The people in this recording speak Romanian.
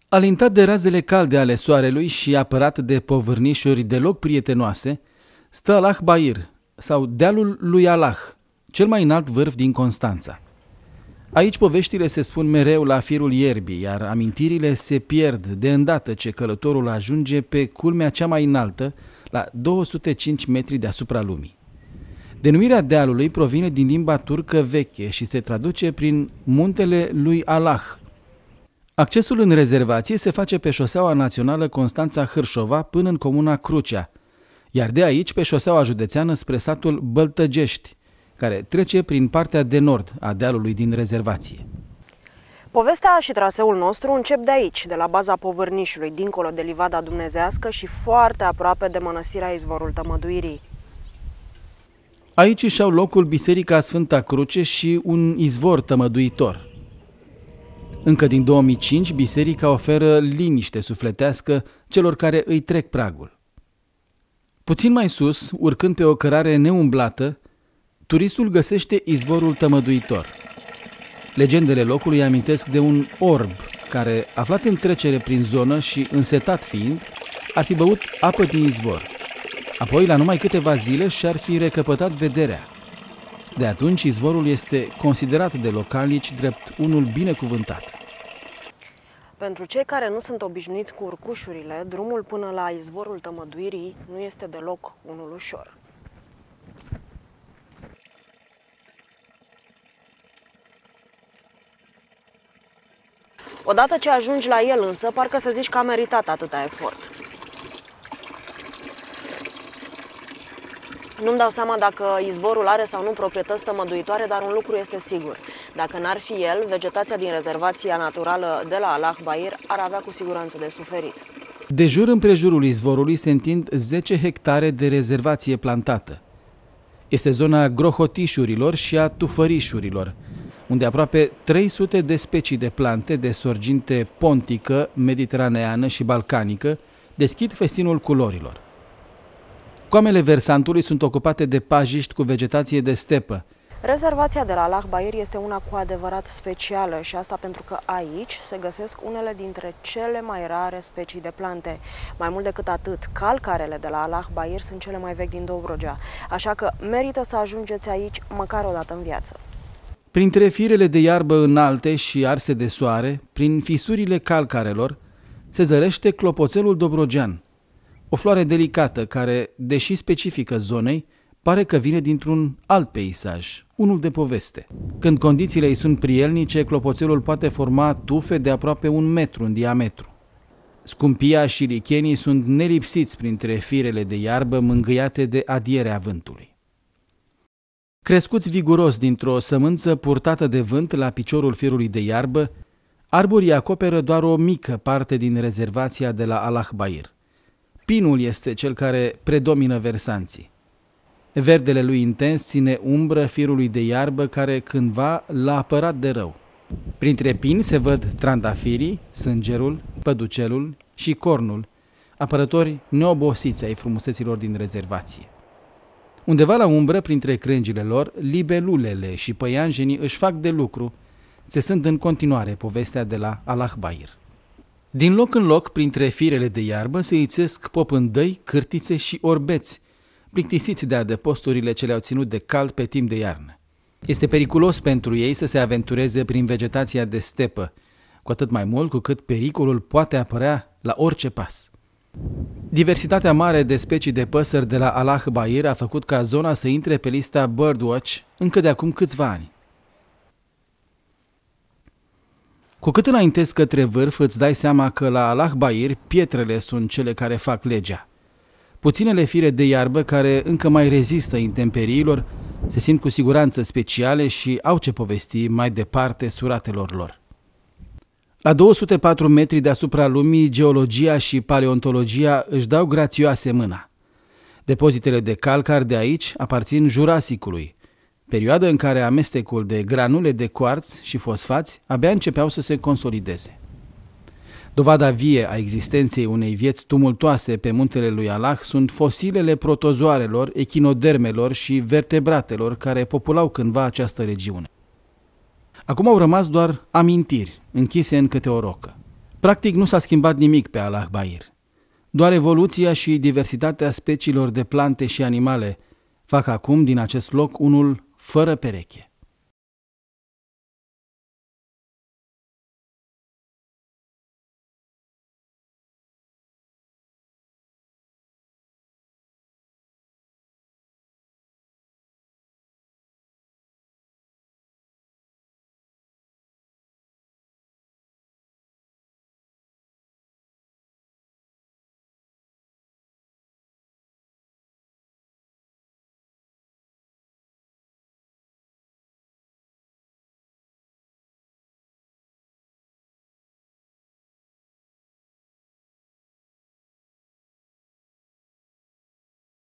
Alintat de razele calde ale soarelui și apărat de povârnișuri deloc prietenoase, stă Alah Bair, sau dealul lui Alah, cel mai înalt vârf din Constanța. Aici poveștile se spun mereu la firul ierbii, iar amintirile se pierd de îndată ce călătorul ajunge pe culmea cea mai înaltă, la 205 metri deasupra lumii. Denumirea dealului provine din limba turcă veche și se traduce prin Muntele lui Alah. Accesul în rezervație se face pe șoseaua națională Constanța-Hârșova până în comuna Crucea, iar de aici pe șoseaua județeană spre satul Băltăgești, care trece prin partea de nord a dealului din rezervație. Povestea și traseul nostru încep de aici, de la baza Povârnișului, dincolo de livada dumnezească și foarte aproape de mănăstirea Izvorul Tămăduirii. Aici își au locul Biserica Sfânta Cruce și un izvor tămăduitor. Încă din 2005, biserica oferă liniște sufletească celor care îi trec pragul. Puțin mai sus, urcând pe o cărare neumblată, turistul găsește izvorul tămăduitor. Legendele locului amintesc de un orb care, aflat în trecere prin zonă și însetat fiind, ar fi băut apă din izvor. Apoi, la numai câteva zile, și-ar fi recăpătat vederea. De atunci, izvorul este considerat de localnici drept unul binecuvântat. Pentru cei care nu sunt obișnuiți cu urcușurile, drumul până la Izvorul Tămăduirii nu este deloc unul ușor. Odată ce ajungi la el însă, parcă să zici că a meritat atâta efort. Nu-mi dau seama dacă izvorul are sau nu proprietăți tămăduitoare, dar un lucru este sigur. Dacă n-ar fi el, vegetația din rezervația naturală de la Alah Bair ar avea cu siguranță de suferit. De jur împrejurul izvorului se întind 10 hectare de rezervație plantată. Este zona grohotișurilor și a tufărișurilor, unde aproape 300 de specii de plante de sorginte pontică, mediteraneană și balcanică deschid festinul culorilor. Coamele versantului sunt ocupate de pajiști cu vegetație de stepă. Rezervația de la Alah Bair este una cu adevărat specială și asta pentru că aici se găsesc unele dintre cele mai rare specii de plante. Mai mult decât atât, calcarele de la Alah Bair sunt cele mai vechi din Dobrogea, așa că merită să ajungeți aici măcar o dată în viață. Printre firele de iarbă înalte și arse de soare, prin fisurile calcarelor, se zărește clopoțelul dobrogean, o floare delicată care, deși specifică zonei, pare că vine dintr-un alt peisaj, unul de poveste. Când condițiile îi sunt prielnice, clopoțelul poate forma tufe de aproape 1 metru în diametru. Scumpia și lichenii sunt nelipsiți printre firele de iarbă mângâiate de adierea vântului. Crescuți viguros dintr-o sămânță purtată de vânt la piciorul firului de iarbă, arborii acoperă doar o mică parte din rezervația de la Alah Bair. Pinul este cel care predomină versanții. Verdele lui intens ține umbră firului de iarbă care cândva l-a apărat de rău. Printre pini se văd trandafirii, sângerul, păducelul și cornul, apărători neobosiți ai frumuseților din rezervație. Undeva la umbră, printre crengile lor, libelulele și păianjenii își fac de lucru, țesând în continuare povestea de la Alah Bair. Din loc în loc, printre firele de iarbă, se ițesc popândăi, cârtițe și orbeți, plictisiți de adăposturile ce le-au ținut de cald pe timp de iarnă. Este periculos pentru ei să se aventureze prin vegetația de stepă, cu atât mai mult cu cât pericolul poate apărea la orice pas. Diversitatea mare de specii de păsări de la Alah Bair a făcut ca zona să intre pe lista Birdwatch încă de acum câțiva ani. Cu cât înaintezi către vârf, îți dai seama că la Alah Bair pietrele sunt cele care fac legea. Puținele fire de iarbă care încă mai rezistă intemperiilor se simt cu siguranță speciale și au ce povesti mai departe suratelor lor. La 204 metri deasupra lumii, geologia și paleontologia își dau grațioase mâna. Depozitele de calcar de aici aparțin Jurasicului, perioadă în care amestecul de granule de cuarț și fosfați abia începeau să se consolideze. Dovada vie a existenței unei vieți tumultoase pe muntele lui Alah sunt fosilele protozoarelor, echinodermelor și vertebratelor care populau cândva această regiune. Acum au rămas doar amintiri, închise în câte o rocă. Practic nu s-a schimbat nimic pe Al Ahbair. Doar evoluția și diversitatea speciilor de plante și animale fac acum din acest loc unul fără pereche.